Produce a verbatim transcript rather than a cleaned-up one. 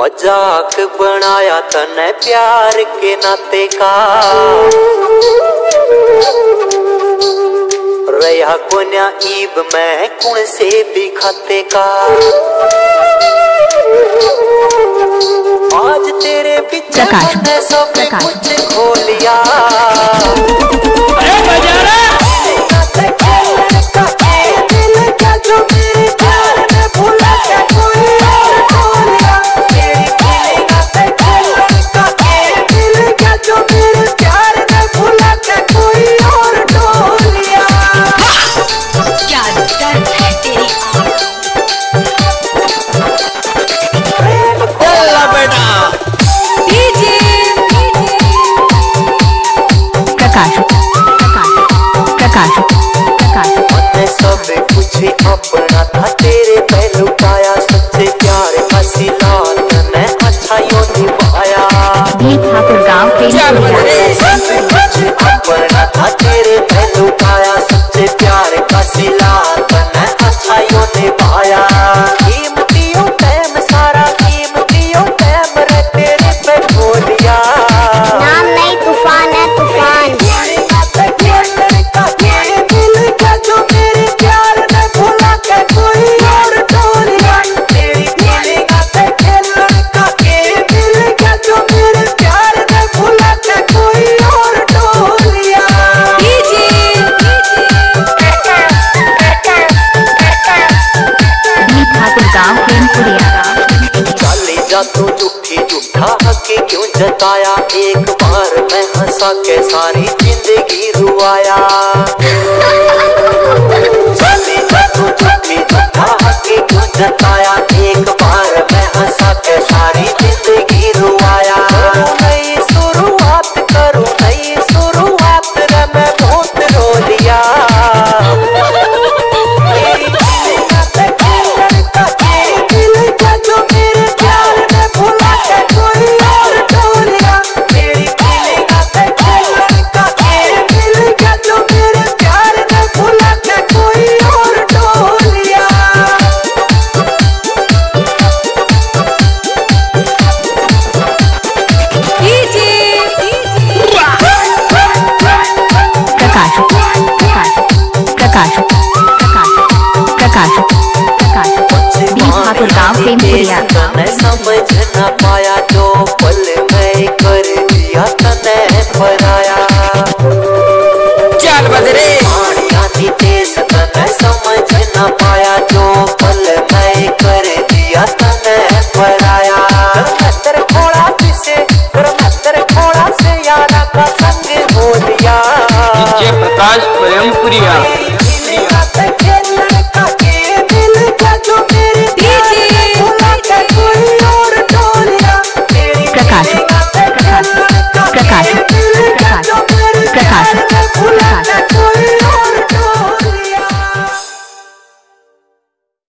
मजाक बनाया तने प्यार के नाते का, रहा कोन्या ईब में कुण से भी खाते का। आज तेरे पीछे मैंने सब कुछ खो लिया। अपना था तेरे पहलू पाया, सच्चे प्यार का सिला तने अच्छा यो निभाया। ठाकुर गाँव अपना था तेरे पहलू पाया, सच्चे प्यार का सिला तने अच्छा यो निभाया। कीमतियों टाइम सारा कीमतियों टाइम रे तेरे पे खो लिया। नाम नहीं तूफान है तूफान। तू झूठी झूठा हकी क्यों जताया, एक बार मैं हंसा के सारी जिंदगी रुआया। तू झूठी झूठा हकी क्यों जताया, एक बार मैं हंसा के सारी जिंदगी रुआया। नई शुरुआत करूं नई शुरुआत रे मैं बहुत रो लिया। समझ न पाया जो पल में कर दिया तने पराया। चल बदरे आती तेज तने समझ न पाया जो पल में कर दिया तने पराया। तेरे थोड़ा से तेरे थोड़ा से यारा का संग हो लिया। प्रकाश प्रेमपुरिया।